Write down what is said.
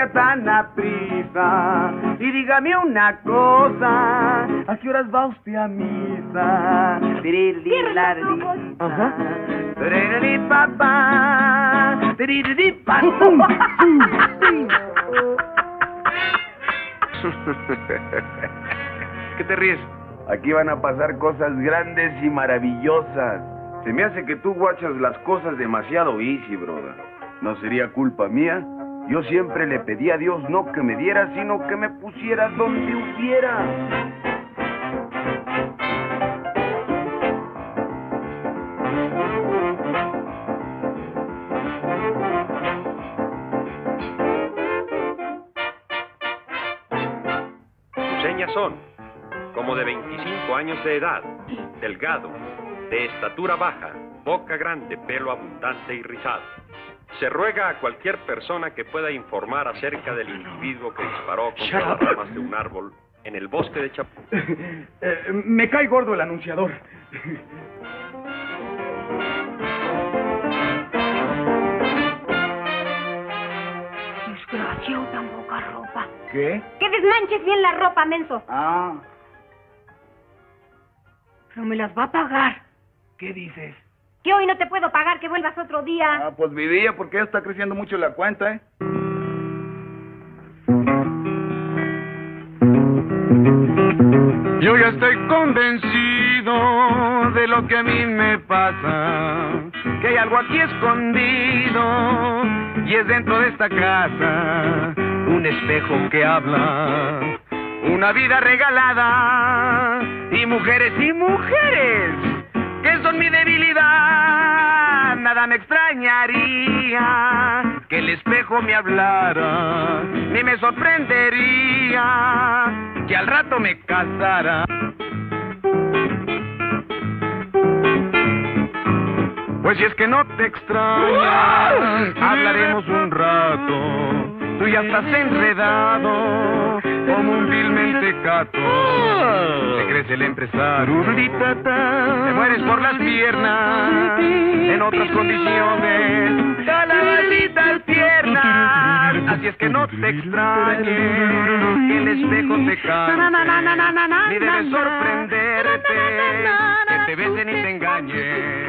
vaya tan aprisa. Y dígame una cosa, ¿a qué horas va usted a misa? Ajá. ¿Qué te ríes? Aquí van a pasar cosas grandes y maravillosas. Se me hace que tú guachas las cosas demasiado easy, brother. ¿No sería culpa mía? Yo siempre le pedí a Dios no que me diera, sino que me pusiera donde hubiera. Sus señas son como de 25 años de edad, delgado, de estatura baja, boca grande, pelo abundante y rizado. Se ruega a cualquier persona que pueda informar acerca del individuo que disparó contra las ramas de un árbol en el bosque de Chapultepec. Me cae gordo el anunciador. Desgraciado, tan poca ropa. ¿Qué? Que desmanches bien la ropa, menso. Ah, Pero me las va a pagar. ¿qué dices? Que hoy no te puedo pagar, que vuelvas otro día. Ah, pues vivía porque ya está creciendo mucho la cuenta, ¿eh? Yo ya estoy convencido de lo que a mí me pasa, que hay algo aquí escondido y es dentro de esta casa un espejo que habla, una vida regalada y mujeres que son mi debilidad. Nada me extrañaría que el espejo me hablara, ni me sorprendería que al rato me casara. Pues si es que no te extrañas, hablaremos un rato. Tú ya estás enredado como un vil mentecato. Se crece el empresario, te mueres por las piernas. En otras condiciones, calabacitas tiernas. Así es que no te extrañes que el espejo te cante, ni debes sorprenderte que te besen y te engañen.